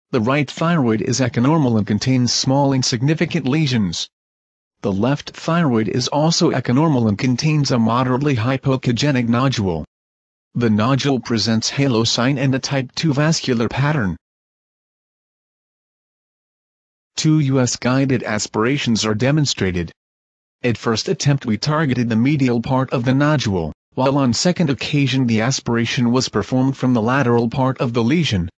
The right thyroid is echonormal and contains small insignificant lesions. The left thyroid is also echonormal and contains a moderately hypoechogenic nodule. The nodule presents halo sign and a type 2 vascular pattern. 2 US guided aspirations are demonstrated. At first attempt we targeted the medial part of the nodule, while on second occasion the aspiration was performed from the lateral part of the lesion.